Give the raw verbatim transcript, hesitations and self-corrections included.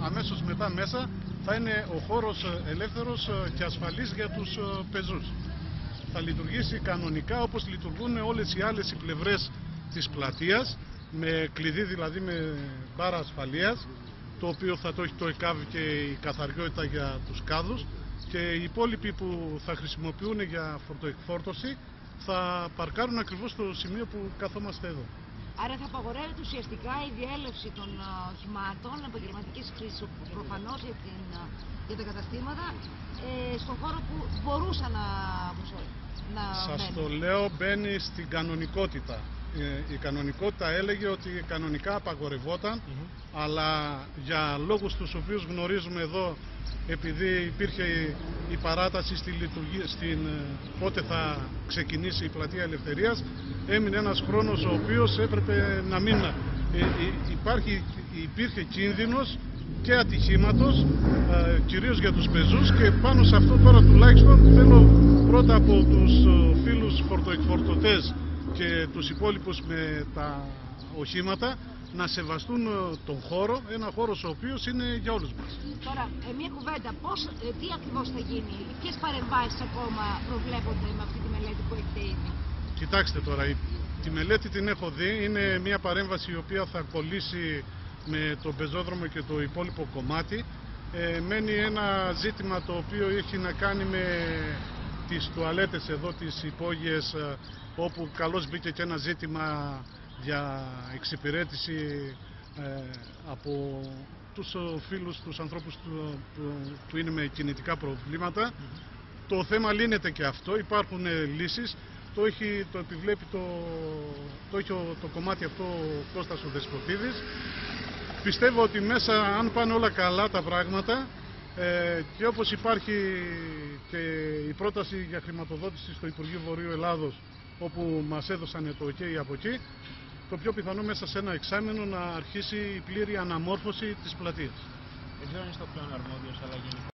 αμέσως μετά μέσα θα είναι ο χώρος ελεύθερος και ασφαλής για τους πεζούς. Θα λειτουργήσει κανονικά όπως λειτουργούν όλες οι άλλες οι πλευρές της πλατείας, με κλειδί δηλαδή με μπάρα ασφαλείας, το οποίο θα το έχει το ΕΚΑΒ και η καθαριότητα για τους κάδους, και οι υπόλοιποι που θα χρησιμοποιούν για φορτοεκφόρτωση θα παρκάρουν ακριβώς στο σημείο που καθόμαστε εδώ. Άρα θα απαγορεύεται ουσιαστικά η διέλευση των οχημάτων επαγγελματικής χρήσης, προφανώς για, την, για τα καταστήματα, ε, στον χώρο που μπορούσαν να, να Σας μπαίνουν. το λέω, μπαίνει στην κανονικότητα. Η κανονικότητα έλεγε ότι κανονικά απαγορευόταν, mm-hmm. αλλά για λόγους τους οποίους γνωρίζουμε εδώ, επειδή υπήρχε η παράταση στη λειτουργία, στην πότε θα ξεκινήσει η Πλατεία Ελευθερίας, έμεινε ένας χρόνος ο οποίος έπρεπε να μην ε, υπάρχει, υπήρχε κίνδυνος και ατυχήματος, ε, κυρίως για τους πεζούς, και πάνω σε αυτό τώρα τουλάχιστον θέλω πρώτα από τους φίλους φορτοεκφορτωτές και τους υπόλοιπους με τα οχήματα να σεβαστούν τον χώρο, ένα χώρος ο οποίος είναι για όλους μας. Τώρα, ε, μια κουβέντα, πώς, ε, τι ακριβώς θα γίνει, ποιες παρεμβάσεις ακόμα προβλέπονται με αυτή τη μελέτη που έχετε ήδη? Κοιτάξτε τώρα, η, τη μελέτη την έχω δει, είναι μια παρέμβαση η οποία θα κολλήσει με τον πεζόδρομο και το υπόλοιπο κομμάτι. Ε, μένει ένα ζήτημα το οποίο έχει να κάνει με τις τουαλέτες εδώ, τις υπόγειες, όπου καλώς μπήκε και ένα ζήτημα για εξυπηρέτηση ε, από τους φίλους, τους ανθρώπους του, που, που είναι με κινητικά προβλήματα. Mm-hmm. Το θέμα λύνεται και αυτό, υπάρχουν ε, λύσεις, το, έχει, το επιβλέπει το, το, έχει το, το κομμάτι αυτό ο Κώστας ο Δεσποτίδης. Πιστεύω ότι μέσα, αν πάνε όλα καλά τα πράγματα, ε, και όπως υπάρχει και η πρόταση για χρηματοδότηση στο Υπουργείο Βορείου Ελλάδος, όπου μας έδωσαν το OK από εκεί, το πιο πιθανό μέσα σε ένα εξάμηνο να αρχίσει η πλήρη αναμόρφωση της πλατείας. Δεν ξέρω αν είναι στο πλέον αρμόδιος, αλλά γενικά